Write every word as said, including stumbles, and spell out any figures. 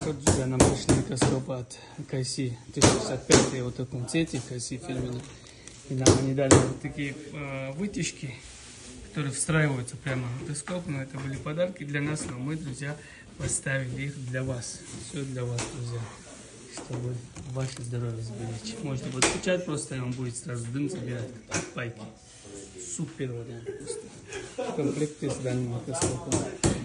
Вот, друзья, нам пришли микроскопы от Кайси тысяча шестьдесят пять, вот в таком цвете, Кайси фирменный. И нам они дали вот такие э, вытяжки, которые встраиваются прямо в микроскоп. Но это были подарки для нас, но мы, друзья, поставили их для вас. Все для вас, друзья, чтобы ваше здоровье сберечь. Можете подключать просто, и он будет сразу дым забирать, как пайки. Супер вариант просто. В комплекте с данным микроскопом.